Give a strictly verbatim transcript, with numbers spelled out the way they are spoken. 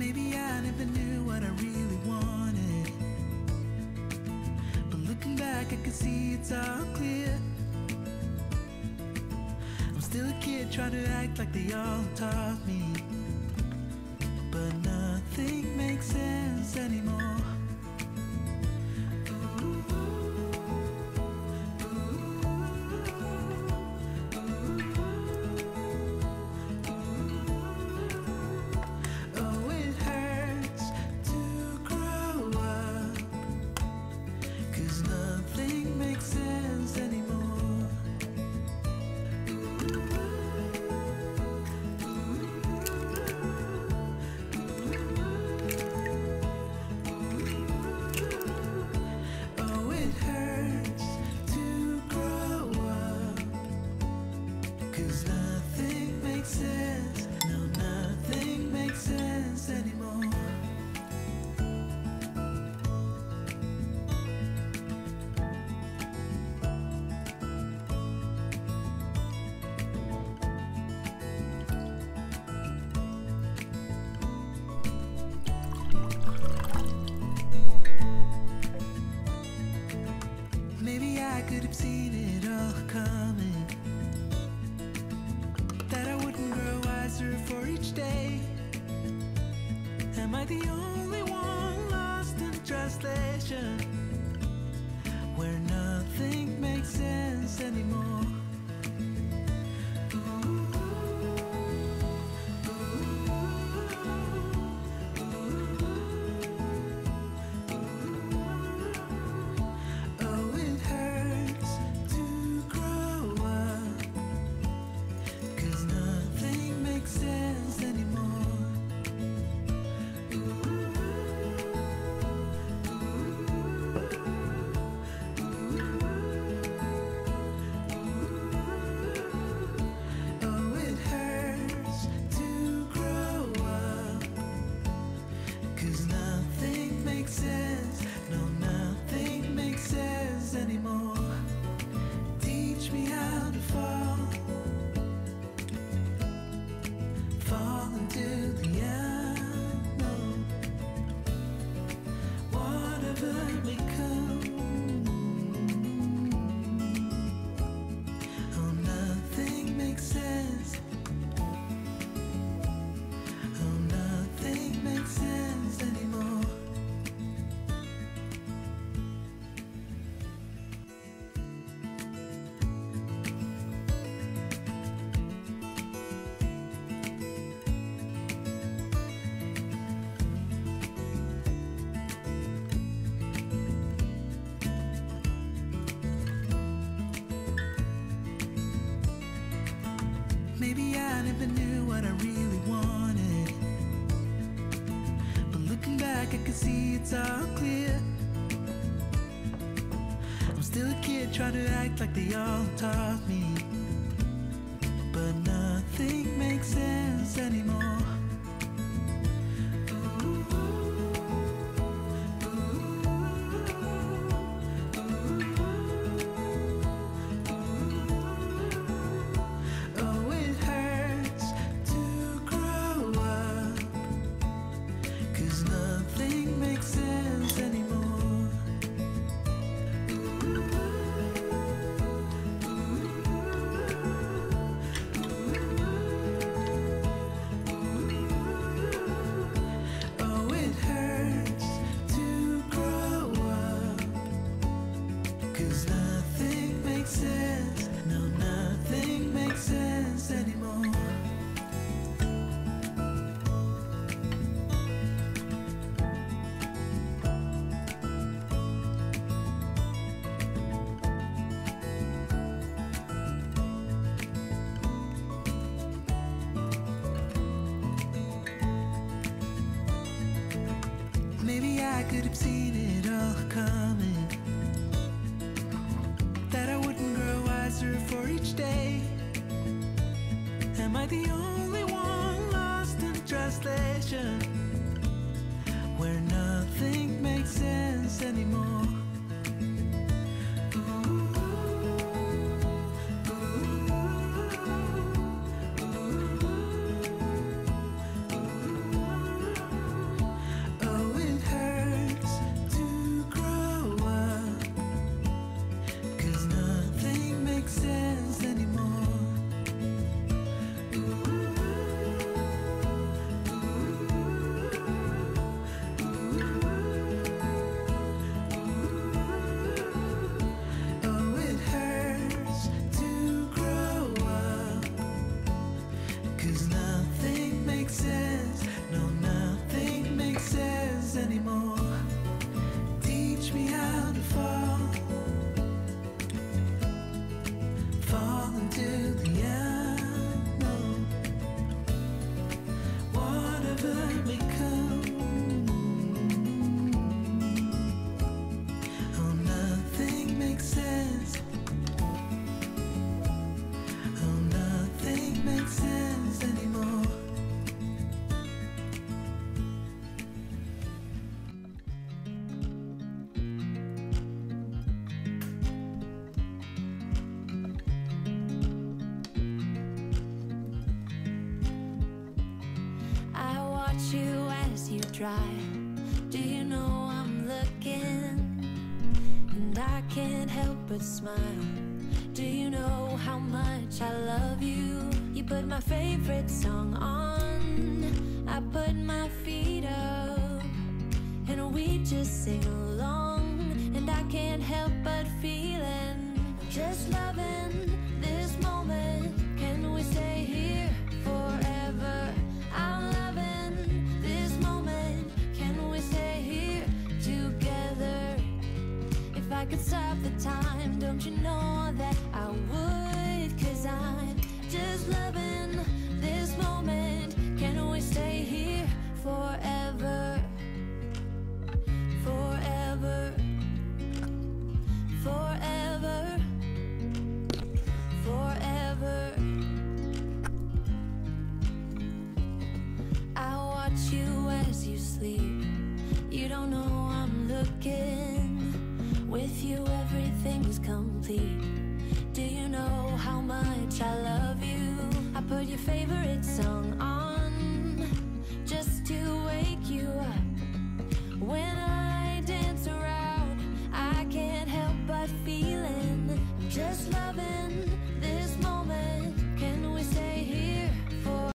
Maybe I never knew what I really wanted, but looking back I can see it's all clear. I'm still a kid trying to act like they all taught me, but nothing makes sense anymore. Could have seen it all coming, that I wouldn't grow wiser for each day. Am I the only one lost in translation, where nothing makes sense anymore? Maybe I never knew what I really wanted, but looking back I can see it's all clear. I'm still a kid trying to act like they all taught me, but nothing makes sense anymore. I could have seen it all coming, that I wouldn't grow wiser for each day. Am I the only one lost in translation, where nothing makes sense anymore? watch you as you drive. Do you know I'm looking? And I can't help but smile. Do you know how much I love you? You put my favorite song on, I put my feet up, and we just sing along. And I can't help but feeling, just loving this moment. Can we stay here forever? I'm loving this moment. Can we stay here together? If I could stop the time, don't you know that I would? 'Cause I'm just loving this moment. Can we stay here forever? Forever. Forever. Forever. I watch you as you sleep. You don't know I'm looking. With you everything's complete. Do you know how much I love you? I put your favorite song on just to wake you up when